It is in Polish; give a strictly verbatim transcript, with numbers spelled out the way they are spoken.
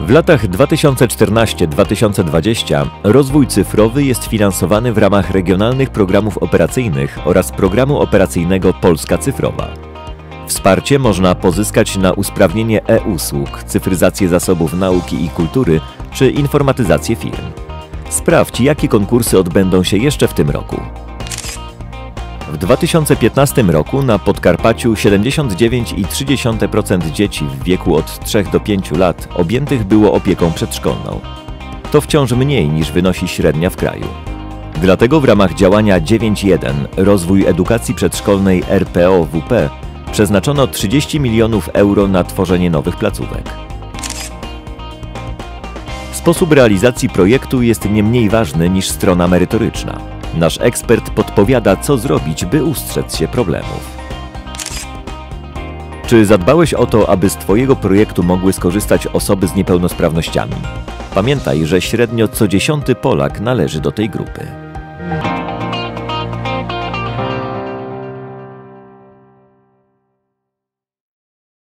W latach dwa tysiące czternastym do dwa tysiące dwudziestego rozwój cyfrowy jest finansowany w ramach regionalnych programów operacyjnych oraz programu operacyjnego Polska Cyfrowa. Wsparcie można pozyskać na usprawnienie e-usług, cyfryzację zasobów nauki i kultury czy informatyzację firm. Sprawdź, jakie konkursy odbędą się jeszcze w tym roku. W dwa tysiące piętnastym roku na Podkarpaciu siedemdziesiąt dziewięć przecinek trzy procent dzieci w wieku od trzech do pięciu lat objętych było opieką przedszkolną. To wciąż mniej niż wynosi średnia w kraju. Dlatego w ramach działania dziewięć jeden Rozwój Edukacji Przedszkolnej R P O W P przeznaczono trzydzieści milionów euro na tworzenie nowych placówek. Sposób realizacji projektu jest nie mniej ważny niż strona merytoryczna. Nasz ekspert podpowiada, co zrobić, by ustrzec się problemów. Czy zadbałeś o to, aby z Twojego projektu mogły skorzystać osoby z niepełnosprawnościami? Pamiętaj, że średnio co dziesiąty Polak należy do tej grupy.